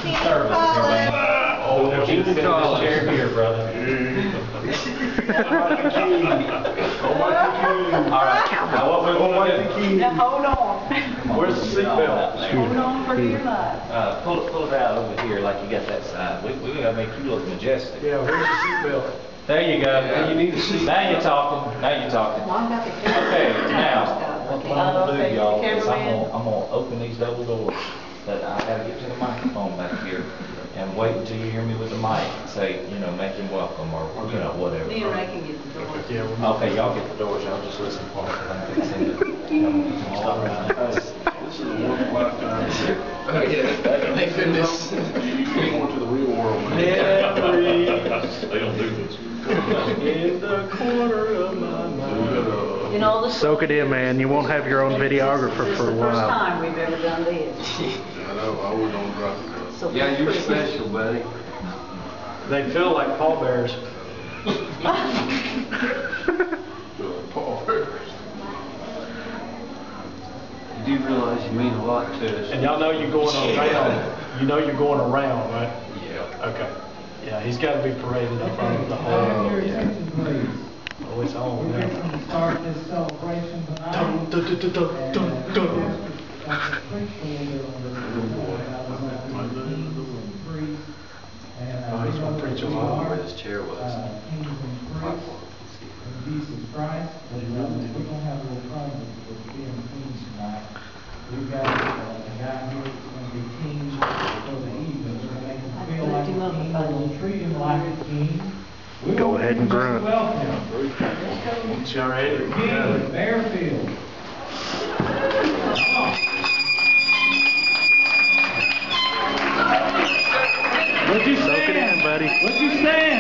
service here, man. Oh, keep the chair here, brother. Alright, now what we're going to do. Now hold on. Where's the seatbelt? Hold on for your life. Pull it out over here like you got that side. We gotta make you look majestic. Yeah, where's your seatbelt? There you go. You need a seat. Now you're talking. Now you're talking. Okay, now, what I'm gonna do, y'all, is I'm gonna open these double doors, but I gotta get to the microphone back here and wait until you hear me with the mic, say, you know, make him welcome or, you know, whatever. Me and Ray can get the door. Yeah, Okay, y'all get the doors, y'all just listen for it. I'm fixing to all around. This is a one lifetime. Oh yeah, thank goodness. You're going to the real world. They don't do this. In the corner of my mind. You know, Soak it in, man. You won't have your own videographer for a This is the first while. time we've ever done this. I know, I would don't drop it. So Yeah, you're special, buddy. They feel like pallbearers. Pallbearers. You do realize you mean a lot to us. And y'all know you're going around. You know you're going around, right? Yeah. Okay. Yeah, he's got to be paraded in front of the whole. Attention, please. Oh, it's on We're now. going to start this celebration tonight. Dun, dun, dun, dun, dun, dun, dun. Oh, he's gonna preach a lot. Where this chair was. Jesus Christ, we're gonna have a little fun with being kings tonight. We've got a guy here that's gonna be king for the evening. We're gonna make him feel like a king, we're gonna treat him like a king. Go ahead and grunt. Welcome. Y'all ready? King Barefield. Soak it in, buddy. Would you stand?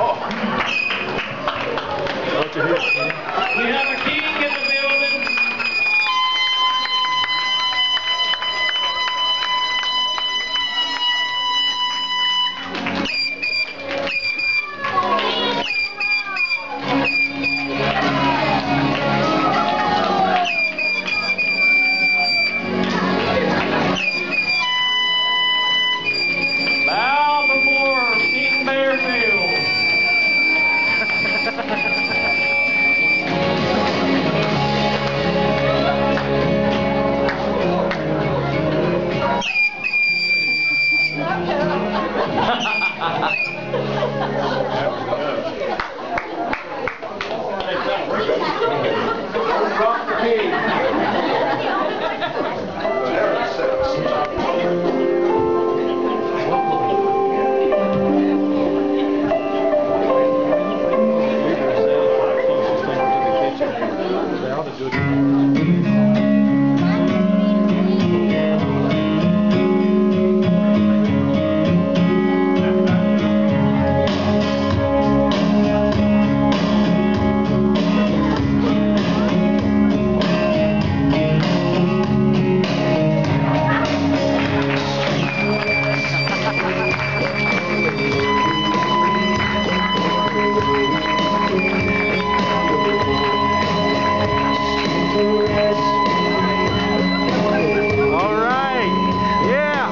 Watch your hips, man. We have a king in the building. Bow before King Barefield. All right. Yeah.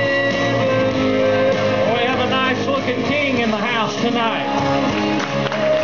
We have a nice looking king in the house tonight.